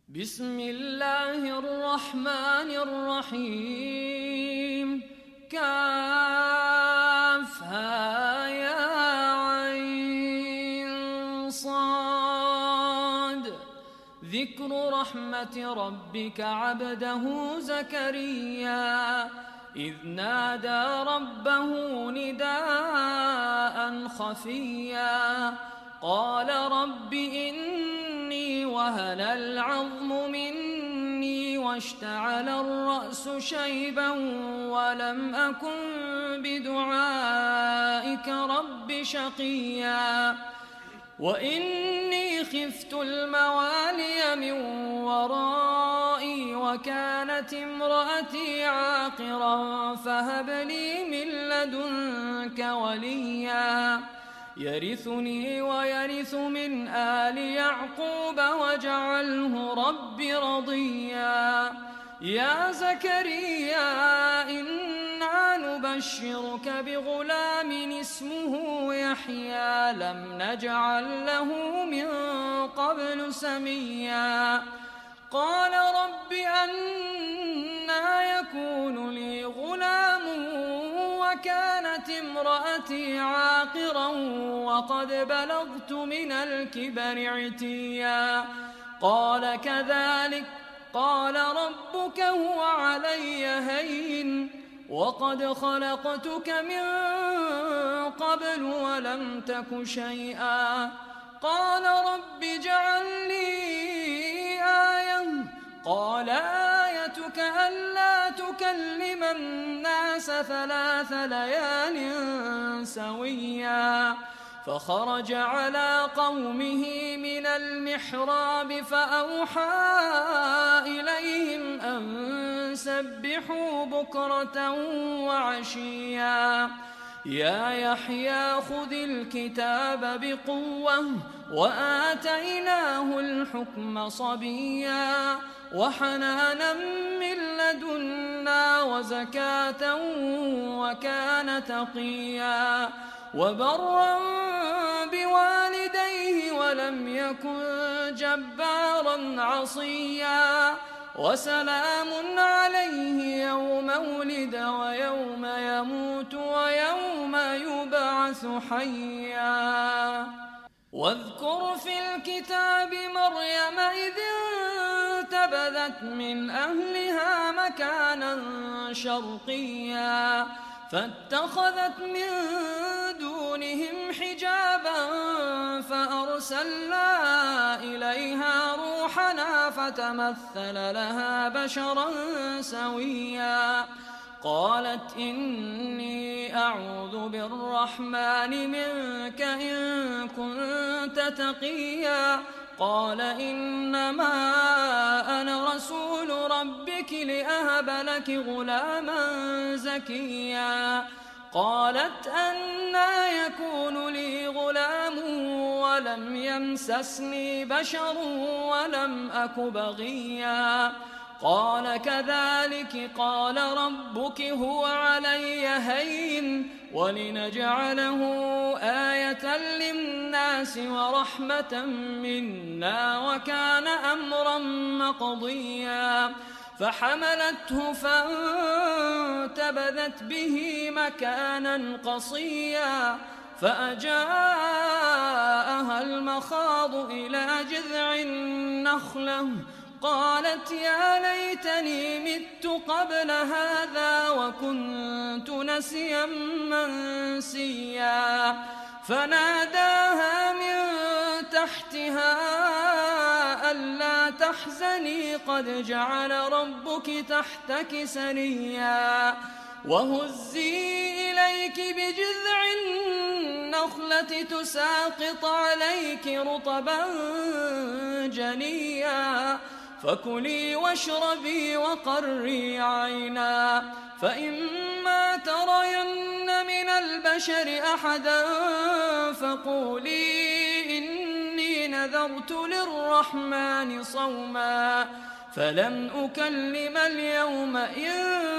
بسم الله الرحمن الرحيم. كافها يا عين صاد. ذكر رحمة ربك عبده زكريا إذ نادى ربه نداء خفيا قال رب إني وهن العظم مني واشتعل الرأس شيبا ولم أكن بدعائك رب شقيا وإني خفت الموالي من ورائي وكانت امرأتي عاقرا فهب لي من لدنك وليا يرثني ويرث من آل يعقوب واجعله رب رضيا. يا زكريا إنا نبشرك بغلام اسمه يحيى لم نجعل له من قبل سميا قال رب أنى يكون لي غلام وكانت امرأتي عاقرا وقد بلغت من الكبر عتيا قال كذلك قال ربك هو علي هين وقد خلقتك من قبل ولم تك شيئا قال رب اجعل لي آية قال آيتك ألا تكلم الناس 3 ليال سويا فخرج على قومه من المحراب فأوحى إليهم أن سبحوا بكرة وعشيا يا يحيى خذ الكتاب بقوة وآتيناه الحكم صبيا وحنانا من لدنا وزكاة وكان تقيا وبرا بوالديه ولم يكن جبارا عصيا وسلام عليه يوم ولد ويوم يموت ويوم يبعث حيا. واذكر في الكتاب مريم إذ انتبذت من أهلها مكانا شرقيا فاتخذت من دونهم حجابا فأرسلنا إليها روحنا فتمثل لها بشرا سويا قالت إني أعوذ بالرحمن منك إن كنت تقيا قال إنما أنا رسول ربك لأهب لك غلاما زكيا قالت أنى يكون لي غلام ولم يمسسني بشر ولم أك بغيا قال كذلك قال ربك هو علي هين ولنجعله آية للناس ورحمة منا وكان أمرا مقضيا فحملته فانتبذت به مكانا قصيا فأجاءها المخاض إلى جذع النخلة قالت يا ليتني مت قبل هذا وكنت نسيا منسيا فناداها من تحتها ألا تحزني قد جعل ربك تحتك سريا وهزي إليك بجذع النخلة تساقط عليك رطبا جنيا فكلي واشربي وقري عينا فإما ترين من البشر أحدا فقولي إني نذرت للرحمن صوما فلن أكلم اليوم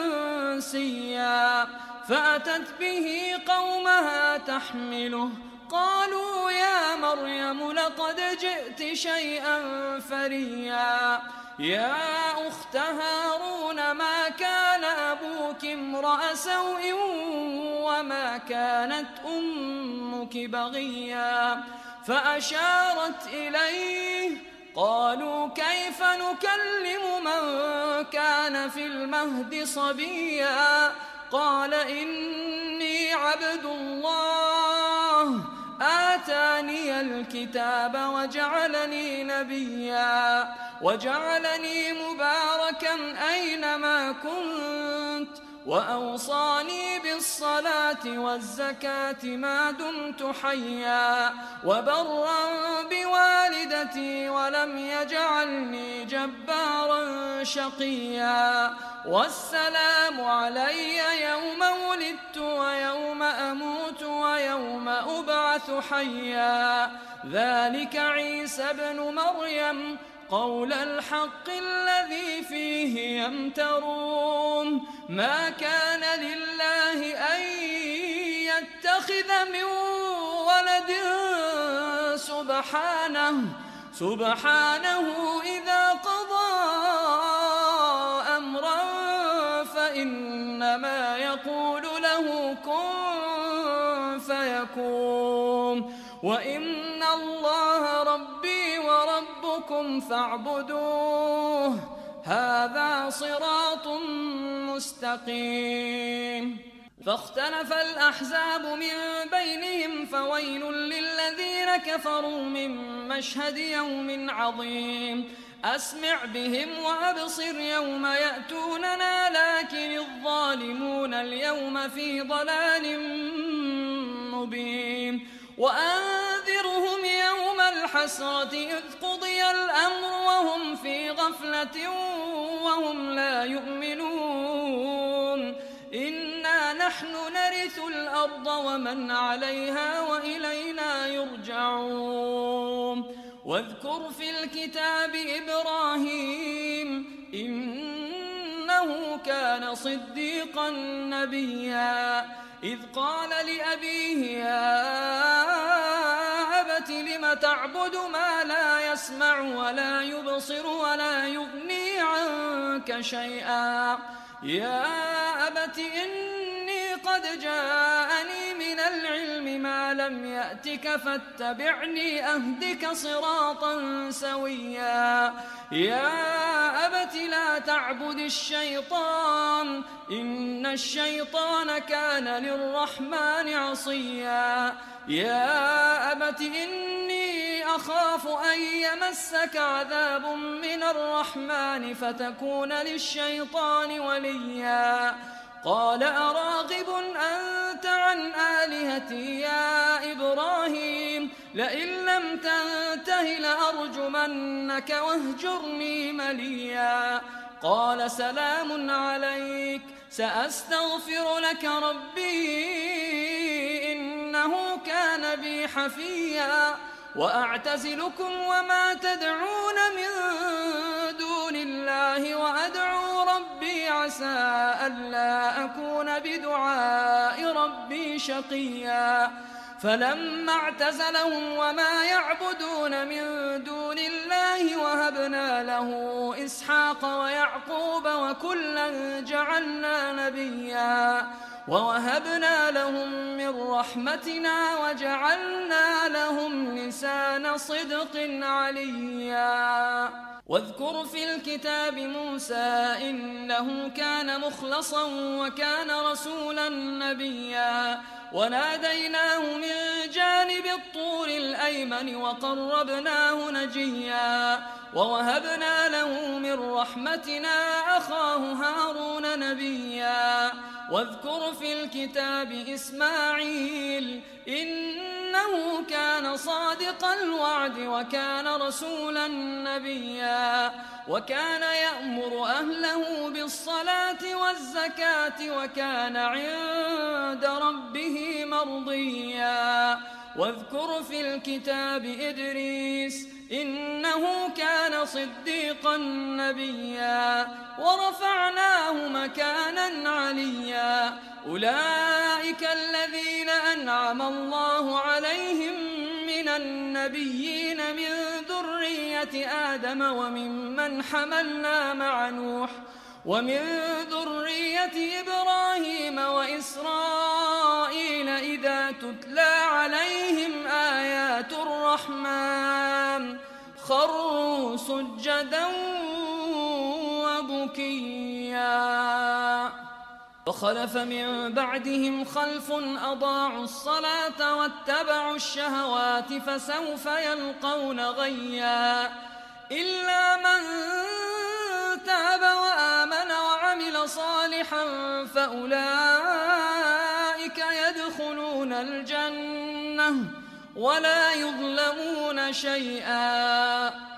إنسيا فأتت به قومها تحمله قالوا يا مريم لقد جئت شيئا فريا يا أخت هارون ما كان أبوك امرأ سوء وما كانت أمك بغيا فأشارت إليه قالوا كيف نكلم من كان في المهد صبيا قال إني عبد الله آتاني الكتاب وجعلني نبيا وجعلني مباركا أينما كنت وأوصاني بالصلاة والزكاة ما دمت حيا وبرا بوالدتي ولم يجعلني جبارا شقيا والسلام علي يوم ولدت ويوم أموت ويوم أبعث حيا ذلك عيسى ابن مريم قول الحق الذي فيه يمترون ما كان لله أن يتخذ من ولد سبحانه إذا قضى أمرا فإنما يقول له كن فيكون وإن الله ربي وربكم فاعبدوه هذا صراط مستقيم فاختلف الأحزاب من بينهم فويل للذين كفروا من مشهد يوم عظيم أسمع بهم وأبصر يوم يأتوننا لكن الظالمون اليوم في ضلال مبين وأنذرهم يوم الحسرة إذ قضي الأمر وهم في غفلة وهم لا يؤمنون إنا نحن نرث الأرض ومن عليها وإلينا يرجعون واذكر في الكتاب إبراهيم إنه كان صديقا نبيا إذ قال لأبيه يا أبت لم تعبد ما لا يسمع ولا يبصر ولا يغني عنك شيئا يا أبت إني قد جاءني من العلم ما لم يأتك فاتبعني أهدك صراطا سويا يا أبت لا تعبد الشيطان إن الشيطان كان للرحمن عصيا يا أبت إني أخاف أن يمسك عذاب من الرحمن فتكون للشيطان وليا قال أراغب أنت عن آلهتي يا إبراهيم لئن لم تنته لأرجمنك واهجرني مليا قال سلام عليك سأستغفر لك ربي إنه كان بي حفيا وأعتزلكم وما تدعون من دون الله وأدعو ربي عسى ألا أكون بدعاء ربي شقيا فلما اعتزلهم وما يعبدون من دون الله وهبنا له إسحاق ويعقوب وكلا جعلنا نبيا ووهبنا لهم من رحمتنا وجعلنا لهم لسان صدق عليا واذكر في الكتاب موسى إنه كان مخلصا وكان رسولا نبيا وناديناه من جانب الطور الأيمن وقربناه نجيا ووهبنا له من رحمتنا أخاه هارون نبيا واذكر في الكتاب إسماعيل إنه كان صادق الوعد وكان رسولا نبيا وكان يأمر أهله بالصلاة والزكاة وكان عند ربه مرضيا واذكر في الكتاب إدريس إنه كان صديقا نبيا ورفعناه مكانا عليا أولئك الذين أنعم الله عليهم من النبيين من ذرية آدم وممن حملنا مع نوح ومن ذرية إبراهيم وإسرائيل إذا تتلى عليهم آيات الرحمن خروا سجدا وبكيا وخلف من بعدهم خلف أضاعوا الصلاة واتبعوا الشهوات فسوف يلقون غيا إلا من تاب وآمن وعمل صالحا فأولئك يدخلون الجنة ولا يظلمون شيئا